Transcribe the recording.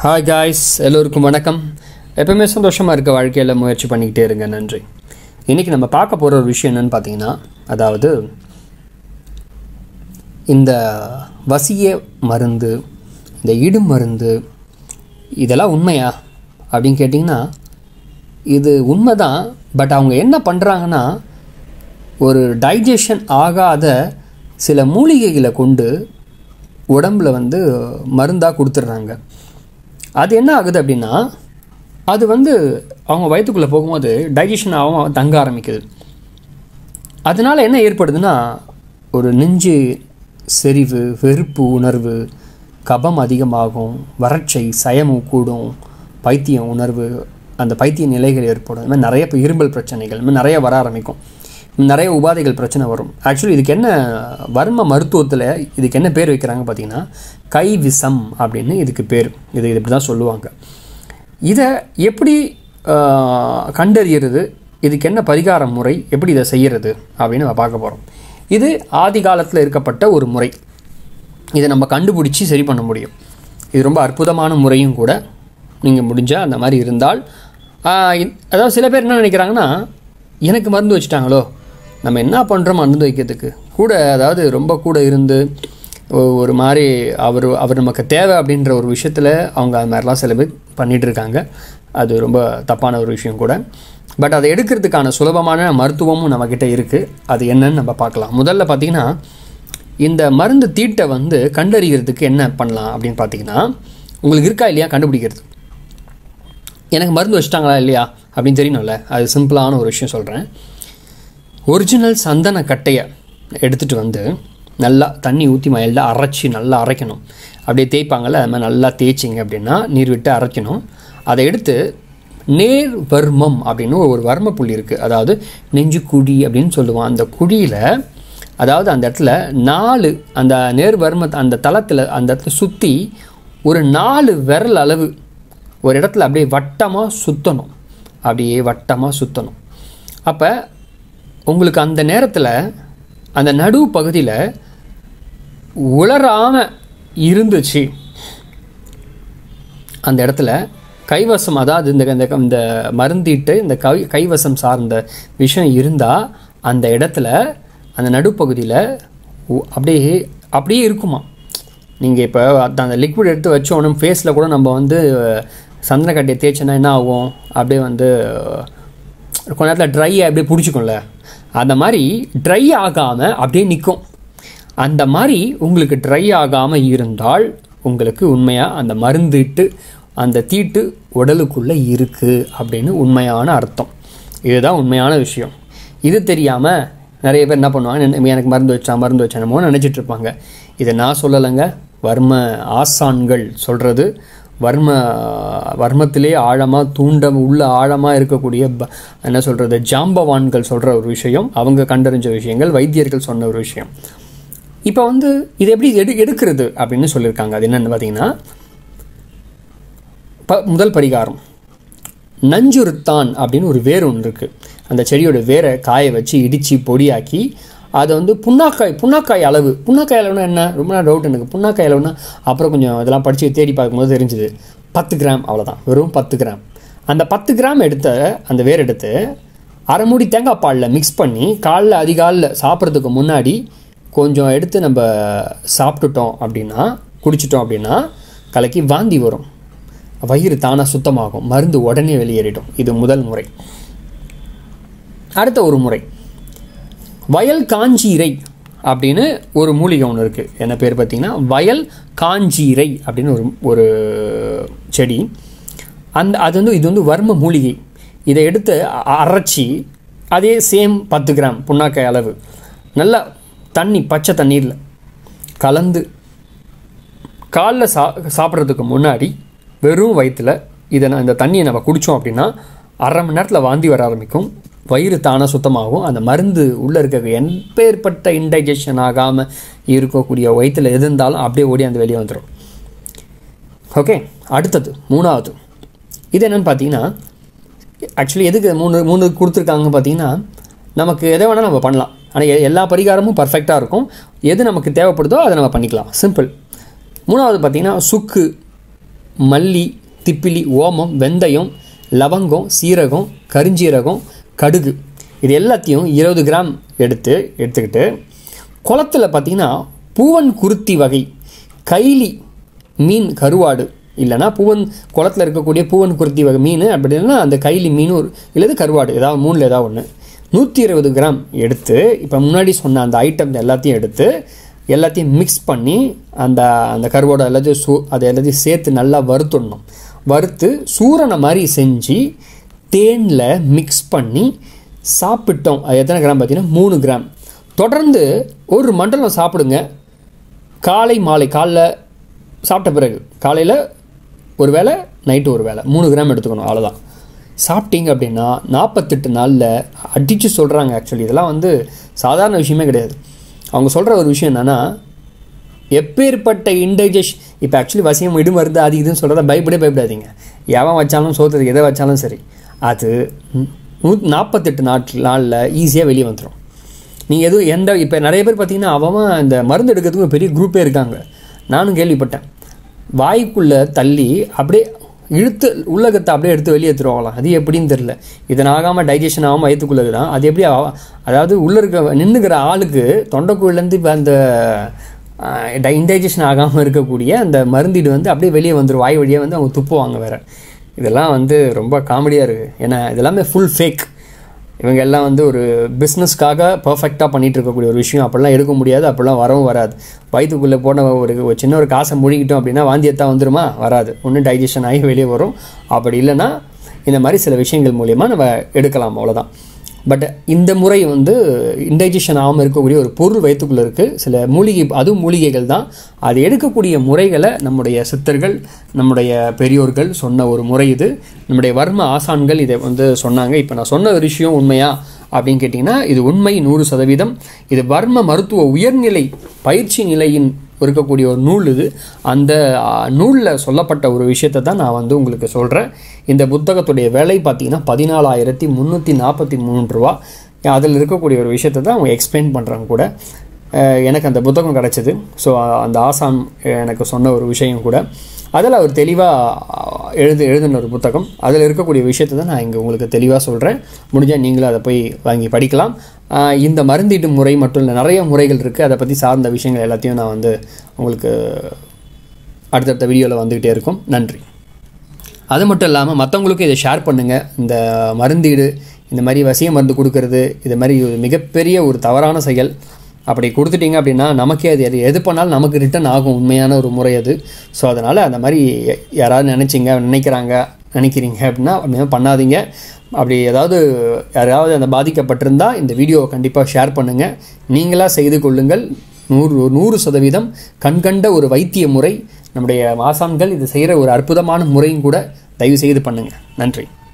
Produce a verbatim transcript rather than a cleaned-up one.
Hi guys, எல்லோருக்கும் வணக்கம். எப்பவுமே சந்தோஷமா இருக்க வாழ்க்கையில முயற்சி பண்ணிக்கிட்டே இருங்க. நன்றி. இன்னைக்கு நம்ம பார்க்க போற ஒரு விஷயம் என்னன்னு பாத்தீங்கன்னா, அதாவது இந்த வசிய மருந்து, இந்த இடும் மருந்து இதெல்லாம் உண்மையா அப்படினு கேட்டிங்கன்னா இது உண்மைதான். பட் அவங்க என்ன பண்றாங்கன்னா, ஒரு டைஜஷன் ஆகாத சில மூலிகைகளை கொண்டு உடம்புல வந்து மருந்தா கொடுத்துறாங்க. அது என்ன ஆகுது அப்படின்னா, அது வந்து அவங்க வயிற்றுக்குள்ளே போகும்போது டைஜஷன் ஆகும், தங்க ஆரம்பிக்குது. அதனால் என்ன ஏற்படுதுன்னா, ஒரு நெஞ்சு செறிவு, வெறுப்பு உணர்வு, கபம் அதிகமாகும், வறட்சை, சயமு கூடும், பைத்தியம் உணர்வு, அந்த பைத்திய நிலைகள் ஏற்படும். இது மாதிரி நிறைய இப்போ இரும்பல் பிரச்சனைகள் இது மாதிரி நிறைய வர ஆரம்பிக்கும். நிறைய உபாதைகள் பிரச்சனை வரும். ஆக்சுவலி இதுக்கு என்ன வர்ம மருத்துவத்தில் இதுக்கு என்ன பேர் வைக்கிறாங்க பார்த்தீங்கன்னா, கை விஷம் அப்படின்னு இதுக்கு பேர். இது இப்படி தான் சொல்லுவாங்க. இதை எப்படி கண்டறியறது, இதுக்கு என்ன பரிகார முறை, எப்படி இதை செய்கிறது அப்படின்னு நம்ம பார்க்க போகிறோம். இது ஆதி காலத்தில் இருக்கப்பட்ட ஒரு முறை. இதை நம்ம கண்டுபிடிச்சி சரி பண்ண முடியும். இது ரொம்ப அற்புதமான முறையும் கூட. நீங்கள் முடிஞ்சால் அந்த மாதிரி இருந்தால், அதாவது சில பேர் என்ன நினைக்கிறாங்கன்னா, எனக்கு மருந்து வச்சுட்டாங்களோ, நம்ம என்ன பண்ணுறோம் மருந்து வைக்கிறதுக்கு கூட, அதாவது ரொம்ப கூட இருந்து ஒரு மாதிரி அவர் அவர் நமக்கு தேவை அப்படின்ற ஒரு விஷயத்தில் அவங்க அது மாதிரிலாம் சில பேர் பண்ணிகிட்டு இருக்காங்க. அது ரொம்ப தப்பான ஒரு விஷயம் கூட. பட் அதை எடுக்கிறதுக்கான சுலபமான மருத்துவமும் நம்மக்கிட்ட இருக்குது. அது என்னன்னு நம்ம பார்க்கலாம். முதல்ல பார்த்திங்கன்னா, இந்த மருந்து தீட்டை வந்து கண்டறிகிறதுக்கு என்ன பண்ணலாம் அப்படின்னு பார்த்திங்கன்னா, உங்களுக்கு இருக்கா இல்லையா கண்டுபிடிக்கிறது. எனக்கு மருந்து வச்சுட்டாங்களா இல்லையா அப்படின்னு தெரியணும்ல. அது சிம்பிளான ஒரு விஷயம் சொல்கிறேன். ஒரிஜினல் சந்தன கட்டையை எடுத்துகிட்டு வந்து நல்லா தண்ணி ஊற்றி மயிலில் அரைச்சி நல்லா அரைக்கணும். அப்படியே தேய்ப்பாங்கள்ல, அது மாதிரி நல்லா தேய்ச்சிங்க அப்படின்னா நீர் விட்டு அரைக்கணும். அதை எடுத்து நேர் வர்மம் அப்படின்னு ஒரு வர்ம புள்ளி இருக்குது, அதாவது நெஞ்சு குழி அப்படின்னு சொல்லுவான். அந்த குழியில், அதாவது அந்த இடத்துல நாலு அந்த நேர் வர்ம அந்த தளத்தில் அந்த இடத்துல சுற்றி ஒரு நாலு விரல் அளவு ஒரு இடத்துல அப்படியே வட்டமாக சுற்றணும். அப்படியே வட்டமாக சுற்றணும். அப்போ உங்களுக்கு அந்த நேரத்தில் அந்த நடு பகுதியில் உலராமல் இருந்துச்சு, அந்த இடத்துல கைவசம், அதாவது இந்த இந்த மருந்திட்டு இந்த கை கைவசம் சார்ந்த விஷயம் இருந்தால் அந்த இடத்துல அந்த நடுப்பகுதியில் அப்படியே அப்படியே இருக்குமா. நீங்கள் இப்போ அந்த லிக்விட் எடுத்து வச்சோன்னு ஃபேஸில் கூட நம்ம வந்து சந்தனக்கட்டையை தேய்ச்சோன்னா என்ன ஆகும், அப்படியே வந்து கொஞ்ச நேரத்தில் ட்ரை அப்படியே பிடிச்சிக்கும்ல, அந்த மாதிரி ட்ரை ஆகாமல் அப்படியே நிற்கும். அந்த மாதிரி உங்களுக்கு ட்ரை ஆகாமல் இருந்தால் உங்களுக்கு உண்மையாக அந்த மருந்துட்டு அந்த தீட்டு உடலுக்குள்ளே இருக்குது அப்படின்னு உண்மையான அர்த்தம். இதுதான் உண்மையான விஷயம். இது தெரியாமல் நிறைய பேர் என்ன பண்ணுவாங்க, எனக்கு மருந்து வச்சா மருந்து வச்சானமோ நினச்சிட்டு இருப்பாங்க. இதை நான் சொல்லலைங்க, வர்ம ஆசான்கள் சொல்கிறது. வர்ம வர்மத்திலே ஆழமாக தூண்ட உள்ள ஆழமாக இருக்கக்கூடிய என்ன சொல்கிறது ஜாம்பவான்கள் சொல்கிற ஒரு விஷயம், அவங்க கண்டறிஞ்ச விஷயங்கள், வைத்தியர்கள் சொன்ன ஒரு விஷயம். இப்போ வந்து இது எப்படி எடு எடுக்கிறது அப்படின்னு சொல்லியிருக்காங்க. அது என்னென்னு பார்த்தீங்கன்னா, ப முதல் பரிகாரம் நஞ்சுறுத்தான் அப்படின்னு ஒரு வேர் ஒன்று இருக்குது. அந்த செடியோட வேரை காய வச்சு இடித்து பொடியாக்கி அதை வந்து புண்ணாக்காய் புண்ணாக்காய் அளவு புண்ணாக்காய் அளவுனா என்ன, ரொம்ப நாள் டவுட் எனக்கு. புண்ணாக்காய் அளவுனா அப்புறம் கொஞ்சம் இதெல்லாம் படித்து தேடி பார்க்கும்போது தெரிஞ்சுது, பத்து கிராம் அவ்வளோதான், வெறும் பத்து கிராம். அந்த பத்து கிராம் எடுத்த அந்த வேர் எடுத்து அரை மூடி தேங்காய் பாலில் மிக்ஸ் பண்ணி காலைல அதிகாலில் சாப்பிட்றதுக்கு முன்னாடி கொஞ்சம் எடுத்து நம்ம சாப்பிட்டுட்டோம் அப்படின்னா, குடிச்சிட்டோம் அப்படின்னா கலக்கி வாந்தி வரும், வயிறு தானாக சுத்தமாகும், மருந்து உடனே வெளியேறிடும். இது முதல் முறை. அடுத்த ஒரு முறை வயல் காஞ்சீரை அப்படின்னு ஒரு மூலிகை ஒன்று இருக்குது. என்ன பேர் பார்த்திங்கன்னா வயல் காஞ்சீரை அப்படின்னு ஒரு ஒரு செடி. அந்த அது வந்து இது வந்து வர்ம மூலிகை. இதை எடுத்து அரைச்சி அதே சேம் பத்து கிராம் புண்ணாக்காய் அளவு நல்லா தண்ணி பச்சை தண்ணீரில் கலந்து காலைல சா சாப்பிட்றதுக்கு முன்னாடி வெறும் வயிற்றில் இதை நான் இந்த தண்ணியை நம்ம குடித்தோம் அப்படின்னா அரை மணி நேரத்தில் வாந்தி வர ஆரம்பிக்கும், வயிறு தானாக சுத்தமாகும். அந்த மருந்து உள்ளே இருக்க எப்பேற்பட்ட இன்டைஜஷன் ஆகாமல் இருக்கக்கூடிய வயிற்றில் எது இருந்தாலும் அப்படியே ஓடி அந்த வெளியே வந்துடும். ஓகே, அடுத்தது மூணாவது. இது என்னென்னு பார்த்தீங்கன்னா, ஆக்சுவலி எதுக்கு மூணு மூணு கொடுத்துருக்காங்க பார்த்தீங்கன்னா, நமக்கு எதை வேணால் நம்ம பண்ணலாம். ஆனால் எல்லா பரிகாரமும் பர்ஃபெக்டாக இருக்கும். எது நமக்கு தேவைப்படுதோ அதை நம்ம பண்ணிக்கலாம், சிம்பிள். மூணாவது பார்த்திங்கன்னா சுக்கு, மல்லி, திப்பிலி, ஓமம், வெந்தயம், லவங்கம், சீரகம், கருஞ்சீரகம், கடுகு இது எல்லாத்தையும் இருபது கிராம் எடுத்து எடுத்துக்கிட்டு குளத்தில் பார்த்திங்கன்னா பூவன் குருத்தி வகை கைலி மீன் கருவாடு இல்லைனா பூவன் குளத்தில் இருக்கக்கூடிய பூவன் குருத்தி வகை மீன் அப்படி இல்லைன்னா அந்த கைலி மீன் ஒரு இல்லது கருவாடு ஏதாவது மூணில் ஏதாவது ஒன்று நூற்றி இருபது கிராம் எடுத்து இப்போ முன்னாடி சொன்ன அந்த ஐட்டம் எல்லாத்தையும் எடுத்து எல்லாத்தையும் மிக்ஸ் பண்ணி அந்த அந்த கருவாடு எல்லாத்தையும் சூ அதை எல்லாத்தையும் சேர்த்து நல்லா வறுத்துடணும். வறுத்து சூரணை மாதிரி செஞ்சு தேனில் மிக்ஸ் பண்ணி சாப்பிட்டோம். அது எத்தனை கிராம் பார்த்தீங்கன்னா மூணு கிராம். தொடர்ந்து ஒரு மண்டலம் சாப்பிடுங்க. காலை மாலை காலைல சாப்பிட்ட பிறகு காலையில் ஒரு வேளை நைட்டு ஒரு வேளை மூணு கிராம் எடுத்துக்கணும். அவ்வளோதான். சாப்பிட்டீங்க அப்படின்னா நாற்பத்தெட்டு நாளில் அடித்து சொல்கிறாங்க. ஆக்சுவலி இதெல்லாம் வந்து சாதாரண விஷயமே கிடையாது. அவங்க சொல்கிற ஒரு விஷயம் என்னென்னா எப்பேற்பட்ட இன்டைஜஷன் இப்போ ஆக்சுவலி வசியம் இடு மருந்து அது இதுன்னு சொல்கிறத பயப்படே பயப்படாதீங்க. எவன் வச்சாலும் சோத்துக்கு எதை வச்சாலும் சரி அது நூ நாற்பத்தெட்டு நாட்கள் நாளில் ஈஸியாக வெளியே வந்துடும். நீங்கள் எதுவும் எந்த இப்போ நிறைய பேர் பார்த்தீங்கன்னா அவன் இந்த மருந்து எடுக்கிறதுக்கு ஒரு பெரிய குரூப்பே இருக்காங்க. நானும் கேள்விப்பட்டேன். வாய்க்குள்ளே தள்ளி அப்படியே இழுத்து உள்ளகத்தை அப்படியே எடுத்து வெளியே எடுத்துருவாங்களாம். அது எப்படின்னு தெரில. இதன் ஆகாமல் டைஜஷன் ஆகாமல் வயிற்றுக்குள்ளே தான் அது எப்படி அதாவது உள்ளே இருக்க நின்றுக்கிற ஆளுக்கு தொண்டைக்குள்ளேருந்து இப்போ அந்த இன்டைஜஷன் ஆகாமல் இருக்கக்கூடிய அந்த மருந்தீடு வந்து அப்படியே வெளியே வந்துடும். வாய் வழியாக வந்து அவங்க துப்புவாங்க வேறு. இதெல்லாம் வந்து ரொம்ப காமெடியாக இருக்குது. ஏன்னா இதெல்லாமே ஃபுல் ஃபேக். இவங்க எல்லாம் வந்து ஒரு பிஸ்னஸ்க்காக பர்ஃபெக்டாக பண்ணிகிட்டு இருக்கக்கூடிய ஒரு விஷயம். அப்படிலாம் எடுக்க முடியாது, அப்படிலாம் வரவும் வராது. வயிற்றுக்குள்ளே போன ஒரு ஒரு சின்ன ஒரு காசை முழுகிட்டோம் அப்படின்னா வாந்தியத்தான் வந்துடுமா? வராது. ஒன்று டைஜஷன் ஆகி வெளியே வரும். அப்படி இல்லைன்னா இந்த மாதிரி சில விஷயங்கள் மூலிமா நம்ம எடுக்கலாம், அவ்வளோதான். பட் இந்த முறை வந்து இன்டைஜஷன் ஆகாமல் இருக்கக்கூடிய ஒரு பொருள் வயிற்றுக்குள்ளே இருக்குது. சில மூலிகை அதுவும் மூலிகைகள் தான். அது எடுக்கக்கூடிய முறைகளை நம்முடைய சித்தர்கள் நம்முடைய பெரியோர்கள் சொன்ன ஒரு முறை இது. நம்முடைய வர்ம ஆசான்கள் இதை வந்து சொன்னாங்க. இப்போ நான் சொன்ன ஒரு விஷயம் உண்மையா அப்படின்னு கேட்டிங்கன்னா இது உண்மை நூறு சதவீதம். இது வர்ம மருத்துவ உயர்நிலை பயிற்சி நிலையின் இருக்கக்கூடிய ஒரு நூல் இது. அந்த நூலில் சொல்லப்பட்ட ஒரு விஷயத்தை தான் நான் வந்து உங்களுக்கு சொல்கிறேன். இந்த புத்தகத்துடைய விலை பார்த்திங்கன்னா பதினாலாயிரத்தி முந்நூற்றி நாற்பத்தி மூணு ரூபா. அதில் இருக்கக்கூடிய ஒரு விஷயத்தை தான் அவங்க எக்ஸ்பிளைன் பண்ணுறாங்க கூட. எனக்கு அந்த புத்தகம் கிடச்சிது. ஸோ அந்த ஆசான் எனக்கு சொன்ன ஒரு விஷயம் கூட அதில் அவர் தெளிவாக எழுது எழுதின ஒரு புத்தகம். அதில் இருக்கக்கூடிய விஷயத்தை தான் நான் இங்கே உங்களுக்கு தெளிவாக சொல்கிறேன். முடிஞ்சால் நீங்களும் அதை போய் வாங்கி படிக்கலாம். இந்த மருந்தீட்டு முறை மட்டும் இல்லை, நிறைய முறைகள் இருக்குது. அதை பற்றி சார்ந்த விஷயங்கள் எல்லாத்தையும் நான் வந்து உங்களுக்கு அடுத்தடுத்த வீடியோவில் வந்துக்கிட்டே இருக்கும். நன்றி. அது மட்டும் இல்லாமல் மற்றவங்களுக்கும் இதை ஷேர் பண்ணுங்கள். இந்த மருந்தீடு இந்த மாதிரி வசிய மருந்து கொடுக்கறது இது மாதிரி மிகப்பெரிய ஒரு தவறான செயல். அப்படி கொடுத்துட்டிங்க அப்படின்னா நமக்கே அது எது எது பண்ணாலும் நமக்கு ரிட்டன் ஆகும். உண்மையான ஒரு முறை அது. ஸோ அதனால் அந்த மாதிரி யாராவது நினச்சிங்க நினைக்கிறாங்க நினைக்கிறீங்க அப்படின்னா அப்படின்னா பண்ணாதீங்க. அப்படி ஏதாவது யாராவது அந்த பாதிக்கப்பட்டிருந்தால் இந்த வீடியோவை கண்டிப்பாக ஷேர் பண்ணுங்கள். நீங்களாக செய்து கொள்ளுங்கள். நூறு நூறு சதவீதம் கண்கண்ட ஒரு வைத்திய முறை. நம்முடைய ஆசான்கள் இது செய்கிற ஒரு அற்புதமான முறையும் கூட. தயவு செய்து பண்ணுங்கள். நன்றி.